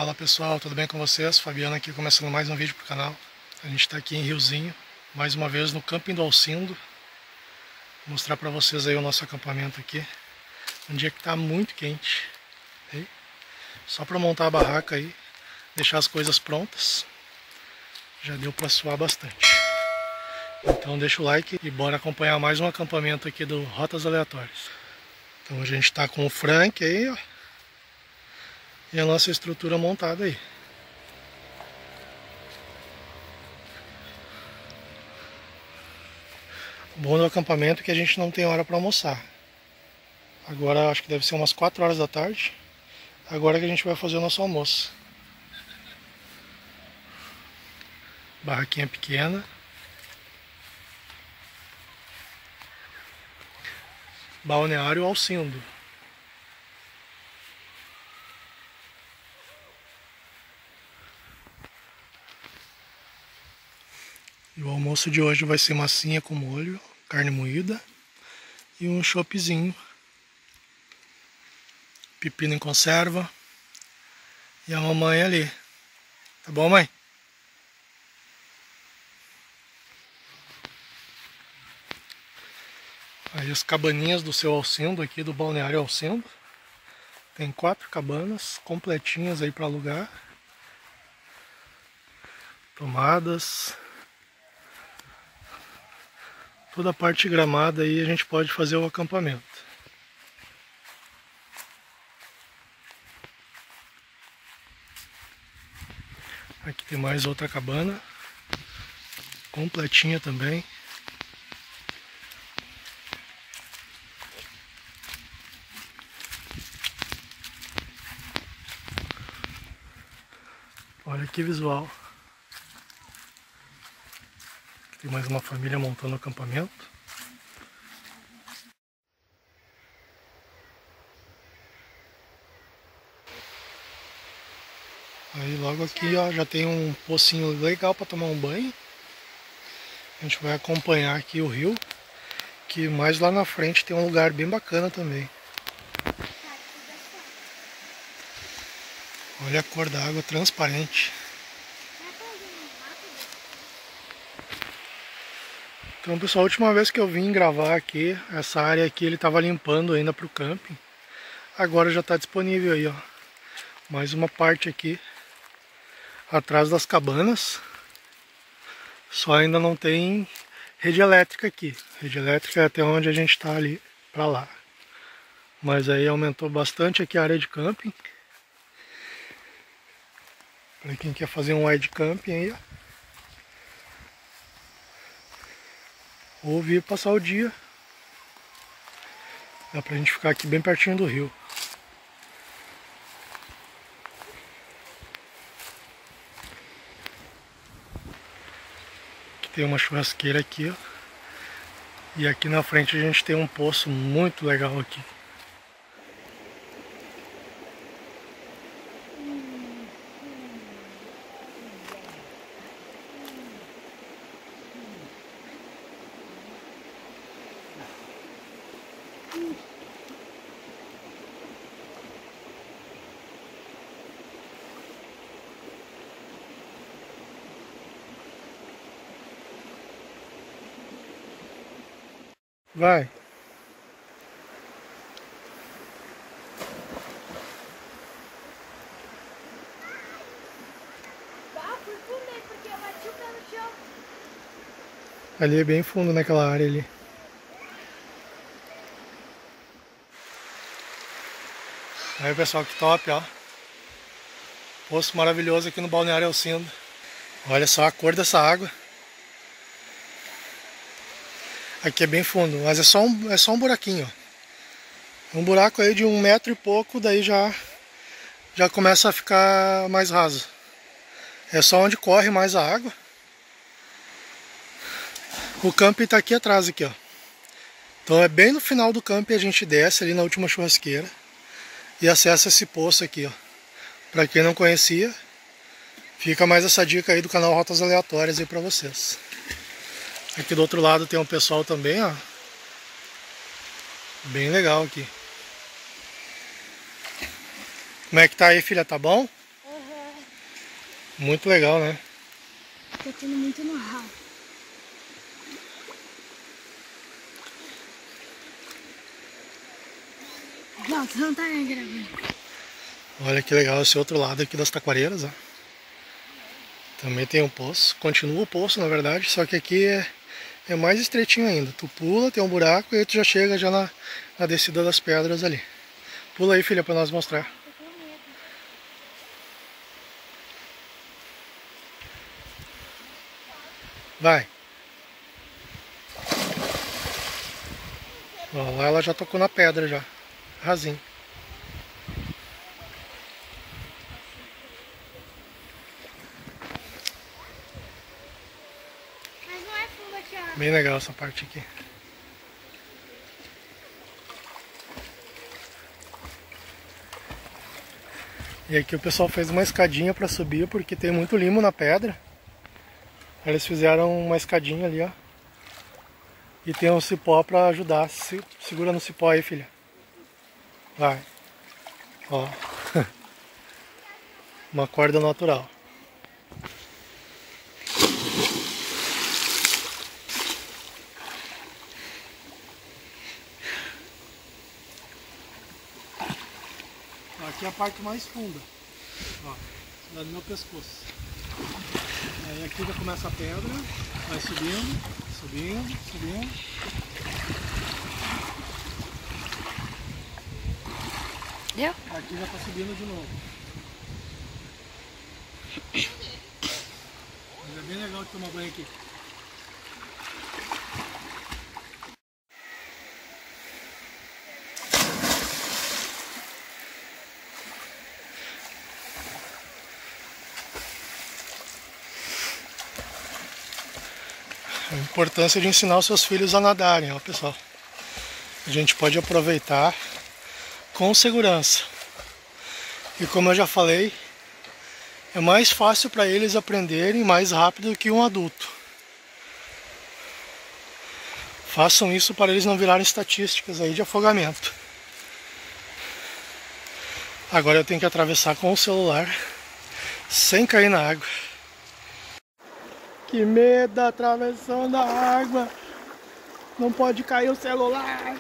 Fala pessoal, tudo bem com vocês? Fabiano aqui começando mais um vídeo pro canal. A gente está aqui em Riozinho, mais uma vez no Camping do Alcindo. Vou mostrar para vocês aí o nosso acampamento aqui. Um dia que está muito quente. Aí, só para montar a barraca aí, deixar as coisas prontas. Já deu para suar bastante. Então deixa o like e bora acompanhar mais um acampamento aqui do Rotas Aleatórias. Então a gente está com o Frank aí, ó. E a nossa estrutura montada aí. O bom do acampamento é que a gente não tem hora para almoçar. Agora acho que deve ser umas 4 horas da tarde. Agora que a gente vai fazer o nosso almoço. Barraquinha pequena. Balneário Alcindo. E o almoço de hoje vai ser massinha com molho, carne moída e um choppzinho. Pepino em conserva. E a mamãe ali. Tá bom, mãe? Aí as cabaninhas do seu Alcindo aqui, do Balneário Alcindo. Tem 4 cabanas completinhas aí para alugar. Tomadas. Toda a parte gramada aí a gente pode fazer o acampamento. Aqui tem mais outra cabana. Completinha também. Olha que visual. Tem mais uma família montando o acampamento. Aí logo aqui ó, já tem um pocinho legal para tomar um banho. A gente vai acompanhar aqui o rio, que mais lá na frente tem um lugar bem bacana também. Olha a cor da água transparente. Então pessoal, a última vez que eu vim gravar aqui, essa área aqui ele estava limpando ainda para o camping. Agora já está disponível aí, ó. Mais uma parte aqui, atrás das cabanas. Só ainda não tem rede elétrica aqui. Rede elétrica é até onde a gente está ali, para lá. Mas aí aumentou bastante aqui a área de camping. Para quem quer fazer um wide camping aí, ó. Ou vir passar o dia. Dá pra gente ficar aqui bem pertinho do rio. Aqui tem uma churrasqueira aqui, ó. E aqui na frente a gente tem um poço muito legal aqui. Vai. Fui fundo porque eu bati o pé no chão. Ali é bem fundo naquela área ali. Aí pessoal, que top, ó. Poço maravilhoso aqui no Balneário Alcindo. Olha só a cor dessa água. Aqui é bem fundo, mas é só um buraquinho, ó. Um buraco aí de 1 metro e pouco, daí já começa a ficar mais raso. É só onde corre mais a água. O camping tá aqui atrás, aqui, ó. Então é bem no final do camping a gente desce ali na última churrasqueira e acessa esse poço aqui, ó. Pra quem não conhecia, fica mais essa dica aí do canal Rotas Aleatórias aí pra vocês. Aqui do outro lado tem um pessoal também, ó. Bem legal aqui. Como é que tá aí, filha? Tá bom? Uhum. Muito legal, né? Tô tendo muito know-how. Não, tu não tá gravando. Olha que legal esse outro lado aqui das taquareiras, ó. Também tem um poço. Continua o poço, na verdade, só que aqui é mais estreitinho ainda. Tu pula, tem um buraco e aí tu já chega já na descida das pedras ali. Pula aí, filha, pra nós mostrar. Tô com medo. Vai. Ó, lá ela já tocou na pedra já. Rasinho. Mas não é fundo aqui, ó. Bem legal essa parte aqui. E aqui o pessoal fez uma escadinha para subir porque tem muito limo na pedra. Eles fizeram uma escadinha ali, ó. E tem um cipó para ajudar. Segura no cipó aí, filha. Vai. Ó. Uma corda natural. Aqui é a parte mais funda. Ó, lá no meu pescoço. Aí aqui já começa a pedra, vai subindo, subindo, subindo. Deu? Aqui já tá subindo de novo. Mas é bem legal de tomar banho aqui. A importância de ensinar os seus filhos a nadarem, ó, pessoal. A gente pode aproveitar com segurança. E como eu já falei, é mais fácil para eles aprenderem mais rápido que um adulto. Façam isso para eles não virarem estatísticas aí de afogamento. Agora eu tenho que atravessar com o celular sem cair na água. Que medo, atravessando a água. Não pode cair o celular.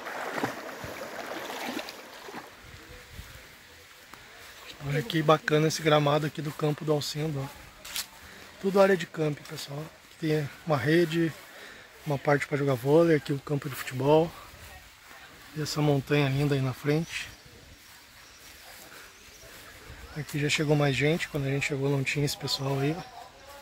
Olha que bacana esse gramado aqui do campo do Alcindo, ó. Tudo área de camping, pessoal. Aqui tem uma rede, uma parte para jogar vôlei, aqui o campo de futebol. E essa montanha linda aí na frente. Aqui já chegou mais gente, quando a gente chegou não tinha esse pessoal aí, ó.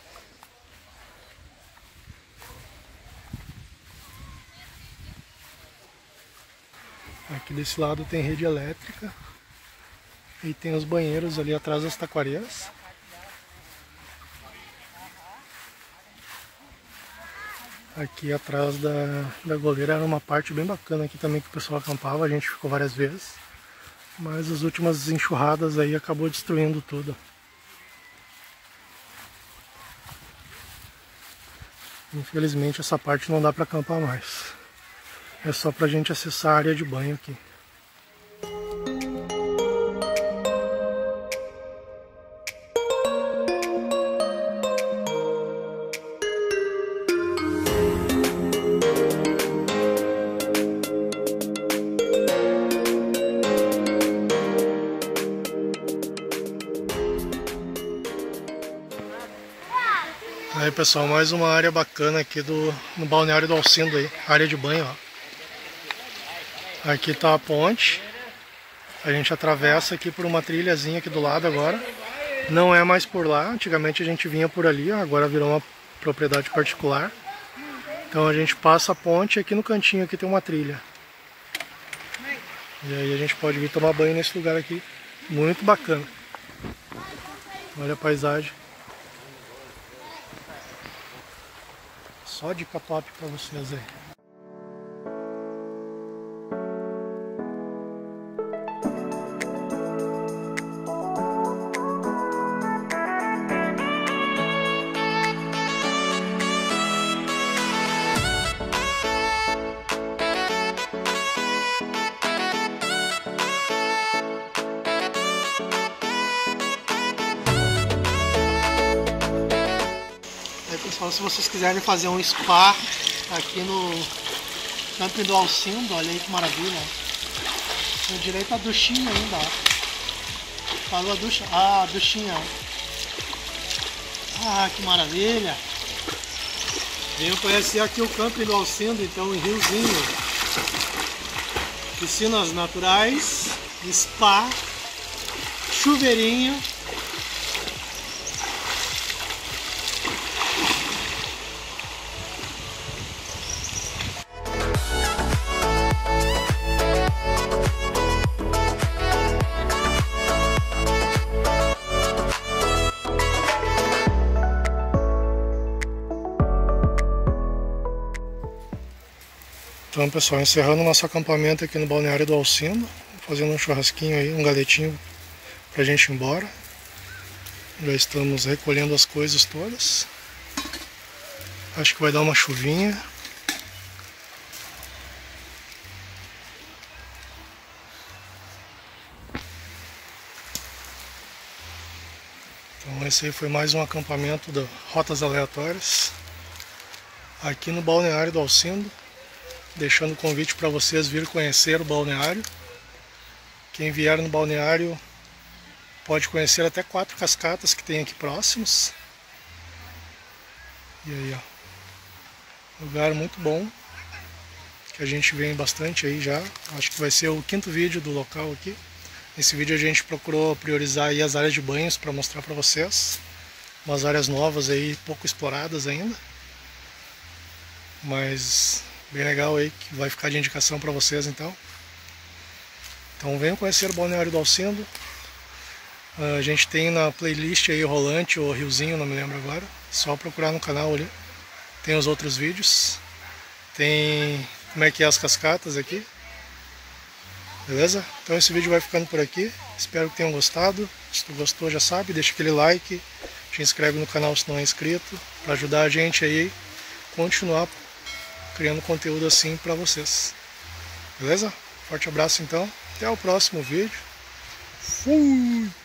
Aqui desse lado tem rede elétrica. E tem os banheiros ali atrás das taquareiras. Aqui atrás da goleira era uma parte bem bacana aqui também que o pessoal acampava, a gente ficou várias vezes. Mas as últimas enxurradas aí acabou destruindo tudo. Infelizmente essa parte não dá para acampar mais. É só pra gente acessar a área de banho aqui. Aí pessoal, mais uma área bacana aqui no balneário do Alcindo aí, área de banho, ó. Aqui tá a ponte, a gente atravessa aqui por uma trilhazinha aqui do lado agora. Não é mais por lá, antigamente a gente vinha por ali, ó, agora virou uma propriedade particular. Então a gente passa a ponte e aqui no cantinho aqui tem uma trilha. E aí a gente pode vir tomar banho nesse lugar aqui, muito bacana. Olha a paisagem. Só dica top pra vocês aí. Então, se vocês quiserem fazer um spa aqui no Camping do Alcindo, olha aí que maravilha. Tem direito a duchinha ainda, ó. Falou a ducha? Ah, a duchinha. Ah, que maravilha. Venho conhecer aqui o Camping do Alcindo, então, em Riozinho. Piscinas naturais, spa, chuveirinho. Então, pessoal, encerrando nosso acampamento aqui no Balneário do Alcindo, fazendo um churrasquinho aí, um galetinho pra gente ir embora. Já estamos recolhendo as coisas todas. Acho que vai dar uma chuvinha. Então esse aí foi mais um acampamento da Rotas Aleatórias aqui no Balneário do Alcindo. Deixando o convite para vocês vir conhecer o balneário. Quem vier no balneário pode conhecer até 4 cascatas que tem aqui próximos. E aí, ó, lugar muito bom, que a gente vem bastante aí já. Acho que vai ser o 5º vídeo do local aqui. Nesse vídeo a gente procurou priorizar aí as áreas de banhos para mostrar para vocês. Umas áreas novas aí, pouco exploradas ainda. Mas bem legal aí, que vai ficar de indicação para vocês então. Então venham conhecer o Balneário do Alcindo. A gente tem na playlist aí o Rolante ou Riozinho, não me lembro agora. Só procurar no canal ali. Tem os outros vídeos. Tem como é que é as cascatas aqui. Beleza? Então esse vídeo vai ficando por aqui. Espero que tenham gostado. Se tu gostou, já sabe, deixa aquele like. Te inscreve no canal se não é inscrito. Para ajudar a gente aí a continuar criando conteúdo assim para vocês. Beleza? Forte abraço então. Até o próximo vídeo. Fui!